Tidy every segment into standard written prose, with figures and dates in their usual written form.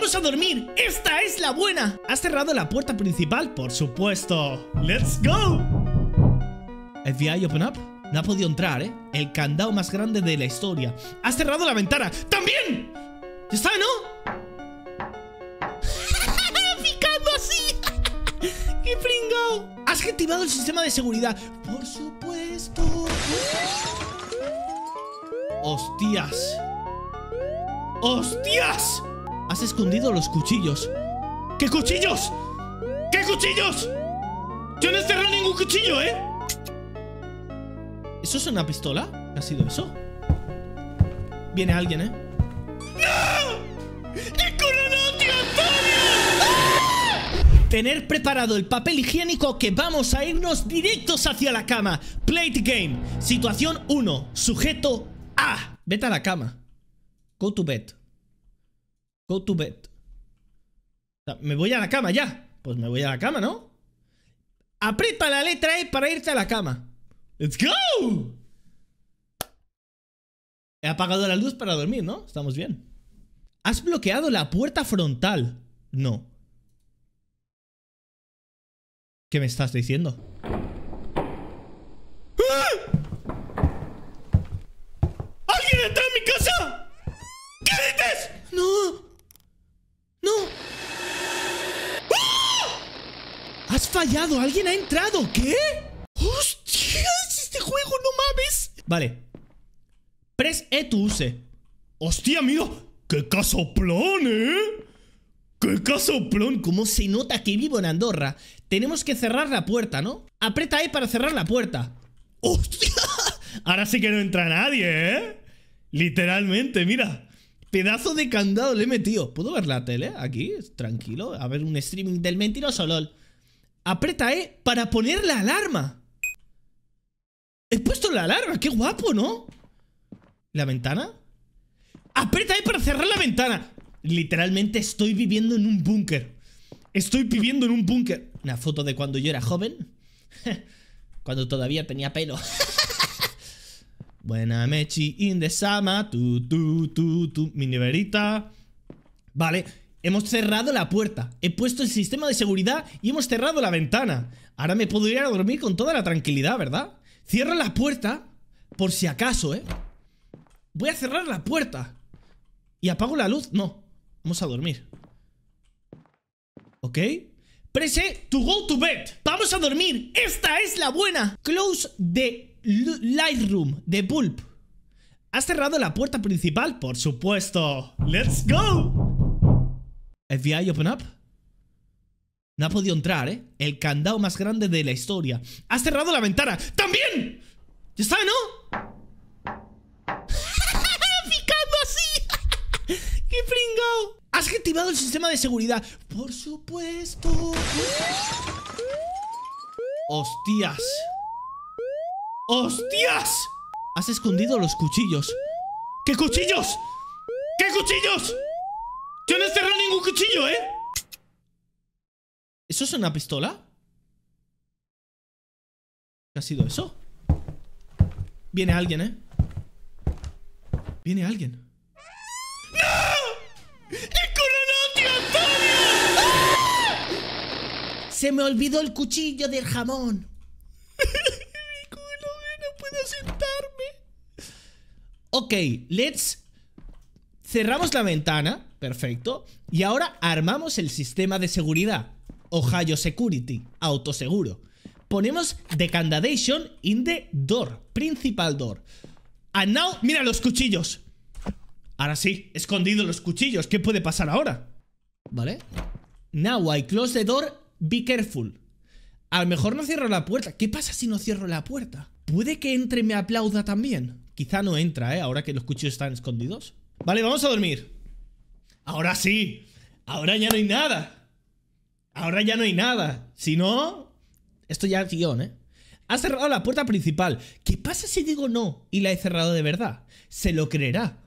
¡Vamos a dormir! ¡Esta es la buena! ¿Has cerrado la puerta principal? Por supuesto. ¡Let's go! FBI open up. No ha podido entrar, ¿eh? El candado más grande de la historia. ¡Has cerrado la ventana! ¡También! ¿Ya está, no? ¡Picando así! ¡Qué pringao! Has activado el sistema de seguridad. Por supuesto. ¡Hostias! ¡Hostias! Has escondido los cuchillos. ¿Qué cuchillos? ¿Qué cuchillos? Yo no he cerrado ningún cuchillo, ¿eh? ¿Eso es una pistola? ¿Qué ha sido eso? Viene alguien, ¿eh? ¡No! ¡El coronel Antonio! ¡Ah! Tener preparado el papel higiénico, que vamos a irnos directos hacia la cama. Play the game. Situación 1. Sujeto A. Vete a la cama. Go to bed. Go to bed. O sea, me voy a la cama ya. Pues me voy a la cama, ¿no? Aprieta la letra E para irte a la cama. ¡Let's go! He apagado la luz para dormir, ¿no? Estamos bien. ¿Has bloqueado la puerta frontal? No. ¿Qué me estás diciendo? ¡Ah! ¡Alguien entró en mi casa! ¿Qué dices? No. No. ¡Ah! ¡Has fallado! ¡Alguien ha entrado! ¿Qué? ¡Hostia! ¡Este juego, no mames! Vale. Press E to use. ¡Hostia, mira! ¡Qué casoplón, eh! ¡Qué casoplón! ¿Cómo se nota que vivo en Andorra? Tenemos que cerrar la puerta, ¿no? Aprieta E para cerrar la puerta. ¡Hostia! Ahora sí que no entra nadie, ¿eh? Literalmente, mira. Pedazo de candado le he metido. ¿Puedo ver la tele aquí? Tranquilo. A ver un streaming del mentiroso LOL. Aprieta E para poner la alarma. He puesto la alarma. ¡Qué guapo!, ¿no? ¿La ventana? Aprieta E para cerrar la ventana. Literalmente estoy viviendo en un búnker. Estoy viviendo en un búnker. Una foto de cuando yo era joven. Cuando todavía tenía pelo. Buena mechi in the summer. Mi neverita. Vale, hemos cerrado la puerta. He puesto el sistema de seguridad y hemos cerrado la ventana. Ahora me puedo ir a dormir con toda la tranquilidad, ¿verdad? Cierro la puerta por si acaso, ¿eh? Voy a cerrar la puerta. ¿Y apago la luz? No. Vamos a dormir. ¿Ok? Press E to go to bed. ¡Vamos a dormir! ¡Esta es la buena! Close the Lightroom de Bulb. ¿Has cerrado la puerta principal? Por supuesto. ¡Let's go! FBI open up. No ha podido entrar, ¿eh? El candado más grande de la historia. ¿Has cerrado la ventana? ¡También! ¿Ya está, no? ¡Picando así! ¡Qué pringao! ¿Has activado el sistema de seguridad? Por supuesto. ¡Hostias! ¡Hostias! Has escondido los cuchillos. ¿Qué cuchillos? ¿Qué cuchillos? Yo no he cerrado ningún cuchillo, ¿eh? ¿Eso es una pistola? ¿Qué ha sido eso? Viene alguien, ¿eh? Viene alguien. ¡No! ¡El coronel Antonio! ¡Ah! Se me olvidó el cuchillo del jamón. Mi culo, no puedo sentarme. Ok, let's... Cerramos la ventana. Perfecto. Y ahora armamos el sistema de seguridad. Ohio Security, autoseguro. Ponemos decandadation in the door, principal door. And now, mira los cuchillos. Ahora sí, escondido los cuchillos. ¿Qué puede pasar ahora? ¿Vale? Now I close the door, be careful. A lo mejor no cierro la puerta. ¿Qué pasa si no cierro la puerta? ¿Puede que entre y me aplauda también? Quizá no entra, ahora que los cuchillos están escondidos. Vale, vamos a dormir. Ahora sí. Ahora ya no hay nada. Ahora ya no hay nada. Si no... Esto ya es guión, Has cerrado la puerta principal. ¿Qué pasa si digo no y la he cerrado de verdad? Se lo creerá.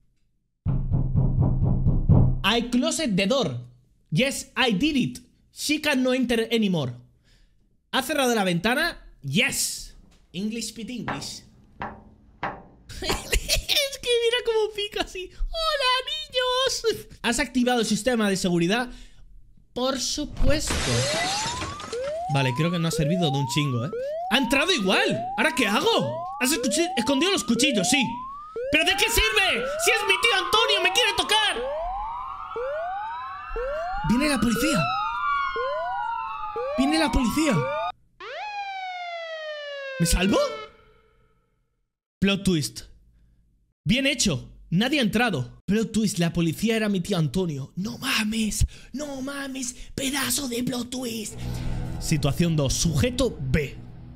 I closed the door. Yes, I did it. She cannot enter anymore. ¿Ha cerrado la ventana? Yes. English speak English. Es que Mira cómo pica así. ¡Hola, niños! ¿Has activado el sistema de seguridad? Por supuesto. Vale, creo que no ha servido de un chingo, ¿eh? ¡Ha entrado igual! ¿Ahora qué hago? ¿Has escondido los cuchillos? Sí. ¿Pero de qué sirve? ¡Si es mi tío Antonio! ¡Me quiere tocar! ¡Viene la policía! ¡Viene la policía! ¿Me salvo? Plot twist. Bien hecho. Nadie ha entrado. Plot twist. La policía era mi tío Antonio. ¡No mames! ¡No mames! ¡Pedazo de plot twist! Situación 2. Sujeto B.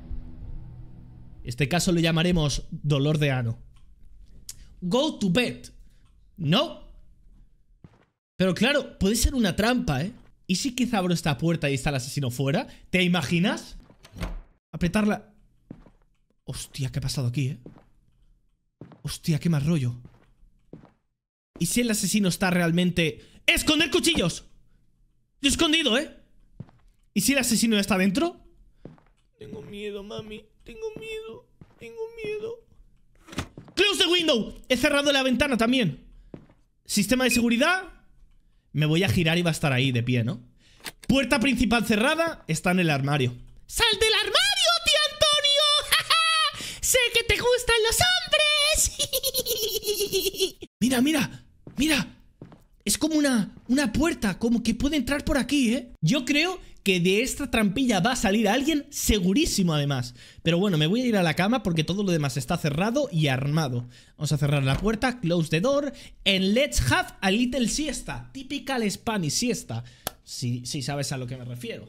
Este caso lo llamaremos dolor de ano. Go to bed. No. Pero claro, puede ser una trampa, ¿eh? ¿Y si quizá abro esta puerta y está el asesino fuera? ¿Te imaginas? Apretarla. Hostia, ¿qué ha pasado aquí, eh? Hostia, qué mal rollo. ¿Y si el asesino está realmente... ¡Esconder cuchillos! Yo he escondido, ¿eh? ¿Y si el asesino ya está dentro? Tengo miedo, mami. Tengo miedo. Tengo miedo. ¡Close the window! He cerrado la ventana también. Sistema de seguridad. Me voy a girar y va a estar ahí de pie, ¿no? Puerta principal cerrada. Está en el armario. ¡Sal del armario, tío Antonio! ¡Sé que te gustan los hombres! Mira, mira. Mira. Es como una puerta. Como que puede entrar por aquí, ¿eh? Yo creo que de esta trampilla va a salir alguien, segurísimo además. Pero bueno, me voy a ir a la cama porque todo lo demás está cerrado y armado. Vamos a cerrar la puerta, close the door, and let's have a little siesta. Typical Spanish siesta. Si sabes a lo que me refiero.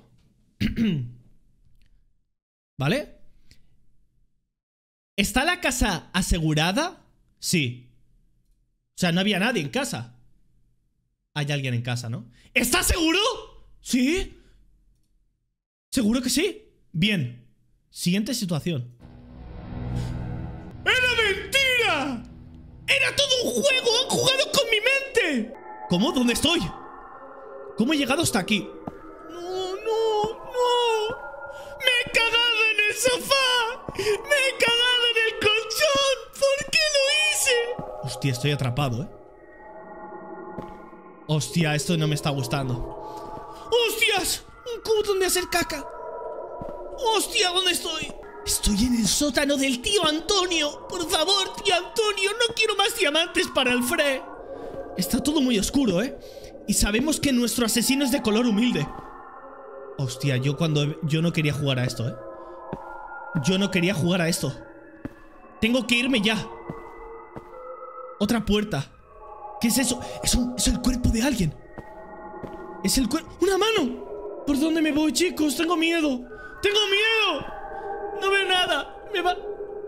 ¿Vale? ¿Está la casa asegurada? Sí. O sea, no había nadie en casa. Hay alguien en casa, ¿no? ¿Estás seguro? ¿Sí? ¿Seguro que sí? Bien. Siguiente situación. ¡Era mentira! ¡Era todo un juego! ¡Han jugado con mi mente! ¿Cómo? ¿Dónde estoy? ¿Cómo he llegado hasta aquí? ¡No, no, no! ¡Me he cagado en el sofá! ¡Me he cagado en el colchón! ¿Por qué lo hice? Hostia, estoy atrapado, ¿eh? Hostia, esto no me está gustando. ¡Hostias! Un cubo donde hacer caca. ¡Hostia! ¿Dónde estoy? Estoy en el sótano del tío Antonio. Por favor, tío Antonio, no quiero más diamantes para Alfred. Está todo muy oscuro, ¿eh? Y sabemos que nuestro asesino es de color humilde. Hostia, yo no quería jugar a esto, ¿eh? Yo no quería jugar a esto. Tengo que irme ya. Otra puerta. ¿Qué es eso? Es el cuerpo de alguien. Es el cuerpo... ¡Una mano! ¿Por dónde me voy, chicos? Tengo miedo. ¡Tengo miedo! No veo nada. Me va...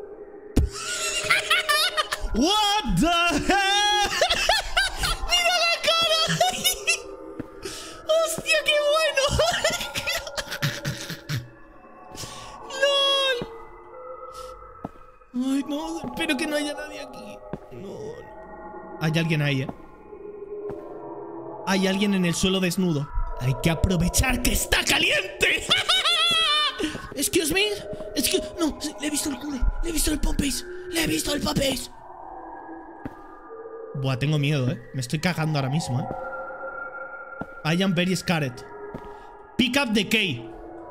What the hell? ¡Mira la cara! ¡Hostia, qué bueno! ¡Lol! Ay, no. Espero que no haya nadie aquí. No. Hay alguien ahí, ¿eh? Hay alguien en el suelo desnudo. Hay que aprovechar que está caliente. Excuse me. No, le he visto el culo. Le he visto el popis. Le he visto el popis. Buah, tengo miedo, ¿eh? Me estoy cagando ahora mismo, ¿eh? I am very scared. Pick up the key.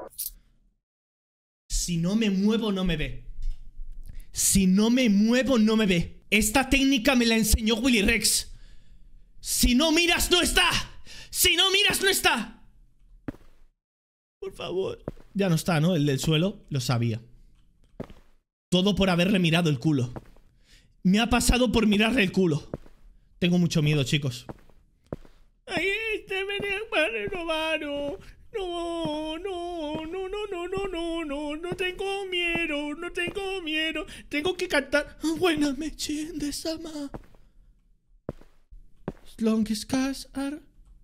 Si no me muevo, no me ve. Si no me muevo, no me ve. Esta técnica me la enseñó Willy Rex. Si no miras, no está. Si no miras, no está. Por favor. Ya no está, ¿no? El del suelo, lo sabía. Todo por haberle mirado el culo. Me ha pasado por mirarle el culo. Tengo mucho miedo, chicos. Ay, me robaron. No, no, no, no, no, no, no, no, no tengo miedo, no tengo miedo. Tengo que cantar Buena Meche de Sama. As long as cars are...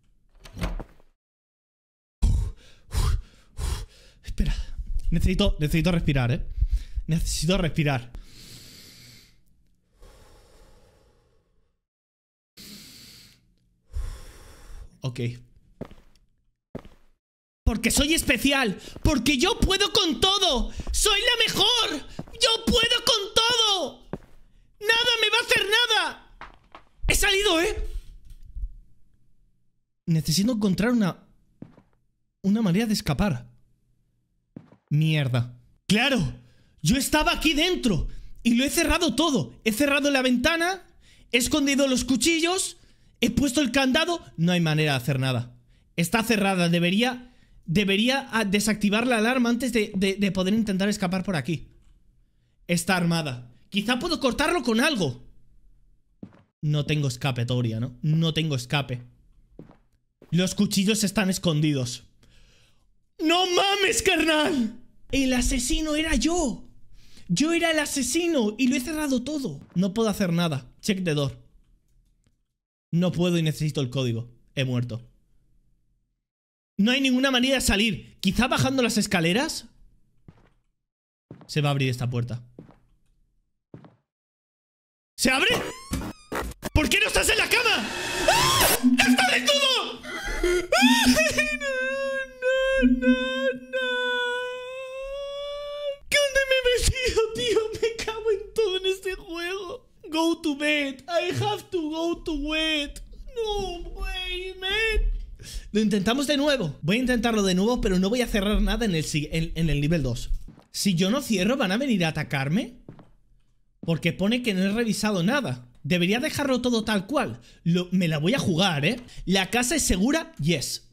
Espera, necesito respirar, ¿eh? Necesito respirar. Ok. Porque soy especial. Porque yo puedo con todo. Soy la mejor. Yo puedo con todo. Nada me va a hacer nada. salido, ¿eh? Necesito encontrar una manera de escapar. Mierda. ¡Claro! Yo estaba aquí dentro y lo he cerrado todo. He cerrado la ventana, he escondido los cuchillos, he puesto el candado. No hay manera de hacer nada. Está cerrada. Debería desactivar la alarma antes de poder intentar escapar por aquí. Está armada. Quizá puedo cortarlo con algo. No tengo escapatoria, ¿no? No tengo escape. Los cuchillos están escondidos. ¡No mames, carnal! El asesino era yo. Yo era el asesino y lo he cerrado todo. No puedo hacer nada. Check the door. No puedo y necesito el código. He muerto. No hay ninguna manera de salir. Quizá bajando las escaleras se va a abrir esta puerta. ¿Se abre? ¿Por qué no estás en la cama? ¡Ah! ¡Está desnudo! No. ¿Dónde me he metido, tío? Me cago en todo en este juego. Go to bed. I have to go to bed. No, wait, man. Lo intentamos de nuevo. Voy a intentarlo de nuevo, pero no voy a cerrar nada en el nivel 2. Si yo no cierro, ¿van a venir a atacarme? Porque pone que no he revisado nada. Debería dejarlo todo tal cual. Me la voy a jugar, ¿eh? ¿La casa es segura? Yes.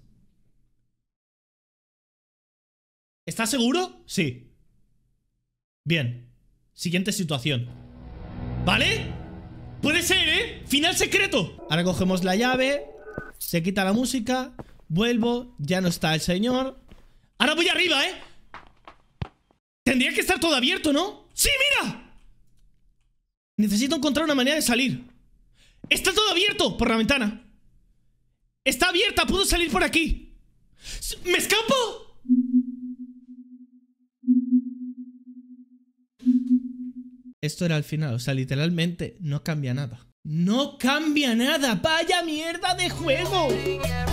¿Estás seguro? Sí. Bien. Siguiente situación. ¿Vale? Puede ser, ¿eh? Final secreto. Ahora cogemos la llave. Se quita la música. Vuelvo. Ya no está el señor. Ahora voy arriba, ¿eh? Tendría que estar todo abierto, ¿no? ¡Sí, mira! Necesito encontrar una manera de salir. Está todo abierto por la ventana. Está abierta, puedo salir por aquí. ¿Me escapo? Esto era el final, o sea, literalmente no cambia nada. ¡No cambia nada! ¡Vaya mierda de juego!